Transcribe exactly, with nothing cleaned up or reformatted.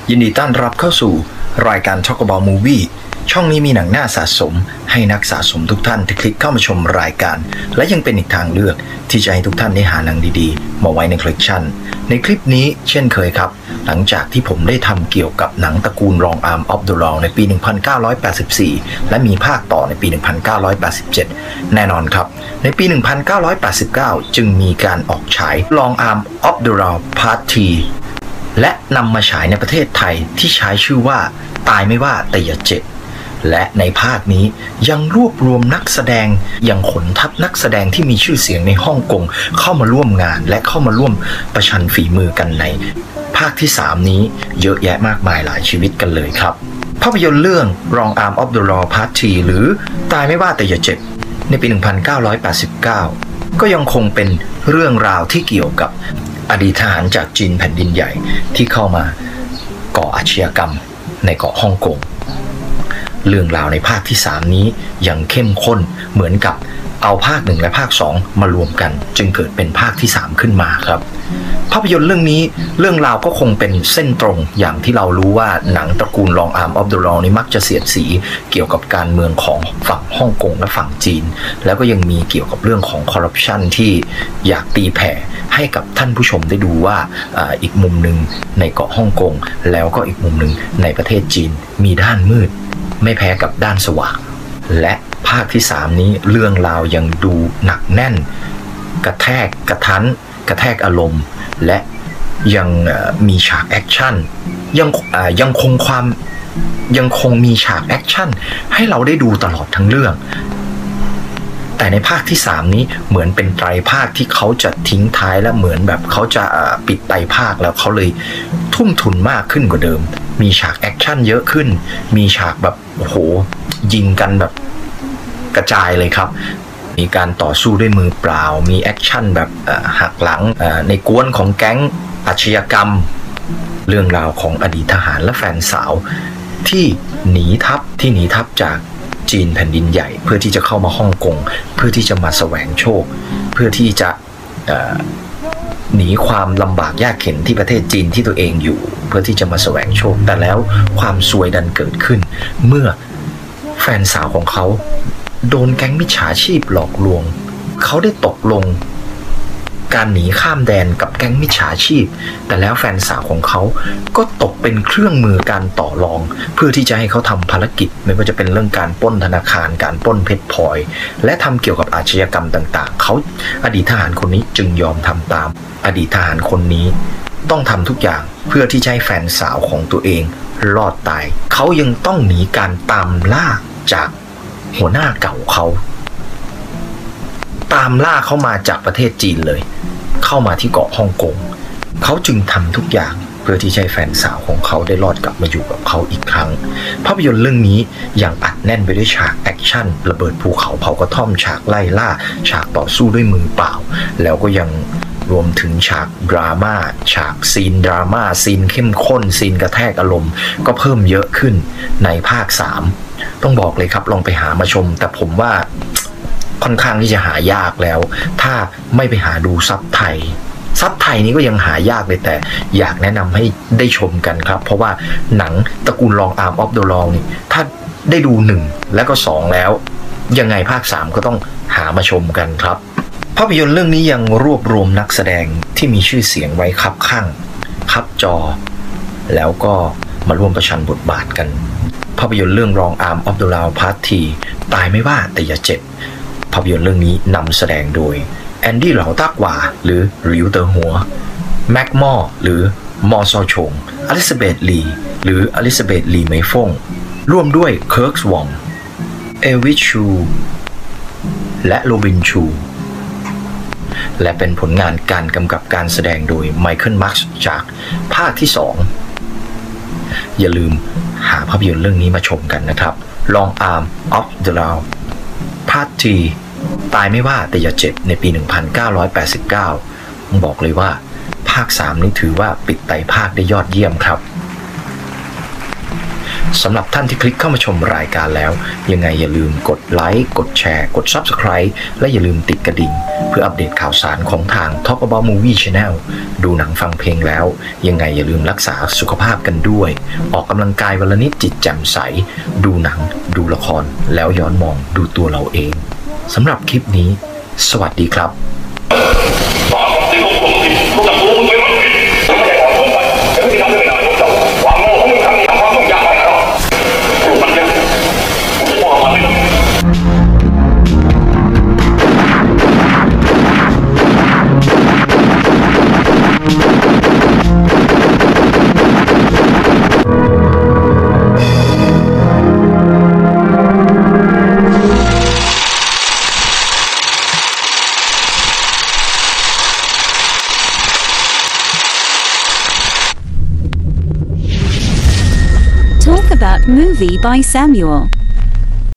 ยินดีต้อนรับเข้าสู่รายการ Talk About Movie ช่องนี้มีหนังหน้าสะสมให้นักสะสมทุกท่านที่คลิกเข้ามาชมรายการและยังเป็นอีกทางเลือกที่จะให้ทุกท่านได้หาหนังดีๆมาไว้ในคอลเลกชันในคลิปนี้เช่นเคยครับหลังจากที่ผมได้ทำเกี่ยวกับหนังตระกูล Long Arm of the Law ในปี หนึ่งพันเก้าร้อยแปดสิบสี่ และมีภาคต่อในปี หนึ่งพันเก้าร้อยแปดสิบเจ็ด แน่นอนครับในปี หนึ่งพันเก้าร้อยแปดสิบเก้า จึงมีการออกฉาย Long Arm of the Law Part สามและนำมาฉายในประเทศไทยที่ใช้ชื่อว่าตายไม่ว่าแต่อย่าเจ็บและในภาคนี้ยังรวบรวมนักแสดงยังขนทัพนักแสดงที่มีชื่อเสียงในฮ่องกงเข้ามาร่วมงานและเข้ามาร่วมประชันฝีมือกันในภาคที่สามนี้เยอะแยะมากมายหลายชีวิตกันเลยครับภาพยนตร์เรื่อง Long Arm of the Law Part สามหรือตายไม่ว่าแต่อย่าเจ็บในปี หนึ่งพันเก้าร้อยแปดสิบเก้า ก็ยังคงเป็นเรื่องราวที่เกี่ยวกับอดีตทหารจากจีนแผ่นดินใหญ่ที่เข้ามาก่ออาชญากรรมในเกาะฮ่องกงเรื่องราวในภาคที่สามนี้ยังเข้มข้นเหมือนกับเอาภาคหนึ่งและภาคสองมารวมกันจึงเกิดเป็นภาคที่สามขึ้นมาครับภาพยนตร์เรื่องนี้เรื่องราวก็คงเป็นเส้นตรงอย่างที่เรารู้ว่าหนังตระกูล Long Arm of the Law นี้มักจะเสียดสีเกี่ยวกับการเมืองของฝั่งฮ่องกงและฝั่งจีนแล้วก็ยังมีเกี่ยวกับเรื่องของคอร์รัปชันที่อยากตีแผ่ให้กับท่านผู้ชมได้ดูว่า อ, อีกมุมหนึ่งในเกาะฮ่องกงแล้วก็อีกมุมหนึ่งในประเทศจีนมีด้านมืดไม่แพ้กับด้านสว่างและภาคที่สามนี้เรื่องราวยังดูหนักแน่นกระแทกกระทันกระแทกอารมณ์และยังมีฉากแอคชั่นยังยังคงความยังคงมีฉากแอคชั่นให้เราได้ดูตลอดทั้งเรื่องแต่ในภาคที่สามนี้เหมือนเป็นไตรภาคที่เขาจะทิ้งท้ายและเหมือนแบบเขาจะปิดไตรภาคแล้วเขาเลยทุ่มทุนมากขึ้นกว่าเดิมมีฉากแอคชั่นเยอะขึ้นมีฉากแบบโอ้โหยิงกันแบบกระจายเลยครับมีการต่อสู้ด้วยมือเปล่ามีแอคชั่นแบบหักหลังในกวนของแก๊งอาชญากรรมเรื่องราวของอดีตทหารและแฟนสาวที่หนีทัพที่หนีทัพจากจีนแผ่นดินใหญ่เพื่อที่จะเข้ามาฮ่องกงเพื่อที่จะมาแสวงโชคเพื่อที่จะหนีความลำบากยากเข็ญที่ประเทศจีนที่ตัวเองอยู่เพื่อที่จะมาแสวงโชคแต่แล้วความซวยดันเกิดขึ้นเมื่อแฟนสาวของเขาโดนแก๊งมิจฉาชีพหลอกลวงเขาได้ตกลงการหนีข้ามแดนกับแก๊งมิจฉาชีพแต่แล้วแฟนสาวของเขาก็ตกเป็นเครื่องมือการต่อรองเพื่อที่จะให้เขาทำภารกิจไม่ว่าจะเป็นเรื่องการปล้นธนาคารการปล้นเพชรพลอยและทำเกี่ยวกับอาชญากรรมต่างๆเขาอดีตทหารคนนี้จึงยอมทำตามอดีตทหารคนนี้ต้องทำทุกอย่างเพื่อที่จะให้แฟนสาวของตัวเองรอดตายเขายังต้องหนีการตามล่าจากหัวหน้าเก่าเขาตามล่าเขามาจากประเทศจีนเลยเข้ามาที่เกาะฮ่องกงเขาจึงทำทุกอย่างเพื่อที่จะให้แฟนสาวของเขาได้รอดกลับมาอยู่กับเขาอีกครั้งภาพยนตร์เรื่องนี้ยังอัดแน่นไปด้วยฉากแอคชั่นระเบิดภูเขาเผากระท่อมฉากไล่ล่าฉากต่อสู้ด้วยมือเปล่าแล้วก็ยังรวมถึงฉากดราม่าฉากซีนดราม่าซีนเข้มข้นซีนกระแทกอารมณ์ก็เพิ่มเยอะขึ้นในภาคสามต้องบอกเลยครับลองไปหามาชมแต่ผมว่าค่อนข้างที่จะหายากแล้วถ้าไม่ไปหาดูซับไทยซับไทยนี้ก็ยังหายากเลยแต่อยากแนะนำให้ได้ชมกันครับเพราะว่าหนังตระกูล Long Arm of the Law นี่ถ้าได้ดูหนึ่งแล้วก็สองแล้วยังไงภาคสามก็ต้องหามาชมกันครับภาพยนตร์เรื่องนี้ยังรวบรวมนักแสดงที่มีชื่อเสียงไว้คับข้างคับจอแล้วก็มาร่วมประชันบทบาทกันภาพยนตร์เรื่อง Long Arm of the Law Part สามตายไม่ว่าแต่อย่าเจ็บภาพยนตร์เรื่องนี้นำแสดงโดยแอนดี้เหลาตากหวาหรือหลิวเตอหัวแม็กมอร์หรือมอซอชงอลิซาเบธลีหรืออลิซาเบธลีไมฟงร่วมด้วยเคิร์กสวอมเอวิชชูและโรบินชูและเป็นผลงานการกำกับการแสดงโดยไมเคิลมาร์คจากภาคที่สองอย่าลืมหาภาพยนตร์เรื่องนี้มาชมกันนะครับ Long Arm of the Law ภาคที่ตายไม่ว่าแต่อย่าเจ็บในปี หนึ่งพันเก้าร้อยแปดสิบเก้า ผมบอกเลยว่าภาคสามนี้ถือว่าปิดไตรภาคได้ยอดเยี่ยมครับสำหรับท่านที่คลิกเข้ามาชมรายการแล้วยังไงอย่าลืมกดไลค์กดแชร์กด ซับสไครบ์ และอย่าลืมติดกระดิ่งเพื่ออัปเดตข่าวสารของทาง Talk About Movie Channel ดูหนังฟังเพลงแล้วยังไงอย่าลืมรักษาสุขภาพกันด้วยออกกำลังกายวันละนิดจิตแจ่มใสดูหนังดูละครแล้วย้อนมองดูตัวเราเองสำหรับคลิปนี้สวัสดีครับ Talk About Movie by Samuel.